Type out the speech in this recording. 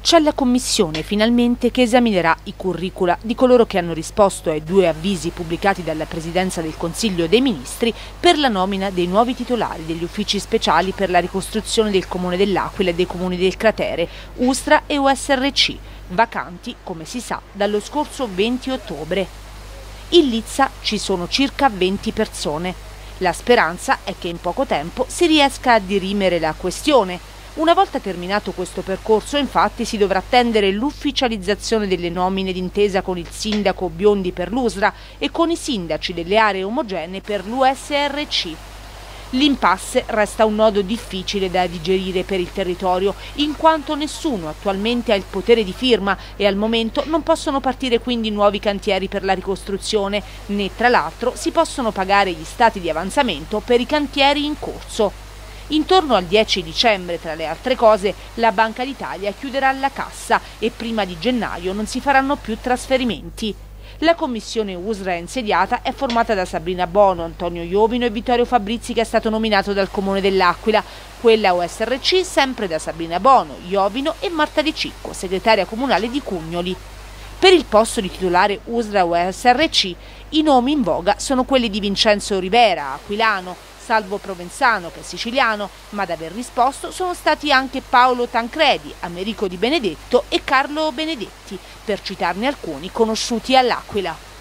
C'è la commissione finalmente che esaminerà i curricula di coloro che hanno risposto ai 2 avvisi pubblicati dalla Presidenza del Consiglio dei Ministri per la nomina dei nuovi titolari degli uffici speciali per la ricostruzione del Comune dell'Aquila e dei comuni del cratere, USRA e USRC, vacanti, come si sa, dallo scorso 20 ottobre. In lizza ci sono circa 20 persone. La speranza è che in poco tempo si riesca a dirimere la questione. Una volta terminato questo percorso, infatti, si dovrà attendere l'ufficializzazione delle nomine d'intesa con il sindaco Biondi per l'USRA e con i sindaci delle aree omogenee per l'USRC. L'impasse resta un nodo difficile da digerire per il territorio, in quanto nessuno attualmente ha il potere di firma e al momento non possono partire quindi nuovi cantieri per la ricostruzione, né tra l'altro si possono pagare gli stati di avanzamento per i cantieri in corso. Intorno al 10 dicembre, tra le altre cose, la Banca d'Italia chiuderà la cassa e prima di gennaio non si faranno più trasferimenti. La commissione USRA insediata è formata da Sabrina Bono, Antonio Iovino e Vittorio Fabrizi, che è stato nominato dal Comune dell'Aquila. Quella USRC sempre da Sabrina Bono, Iovino e Marta Di Cicco, segretaria comunale di Cugnoli. Per il posto di titolare USRA USRC i nomi in voga sono quelli di Vincenzo Rivera, aquilano, Salvo Provenzano, che è siciliano, ma ad aver risposto sono stati anche Paolo Tancredi, Americo Di Benedetto e Carlo Benedetti, per citarne alcuni conosciuti all'Aquila.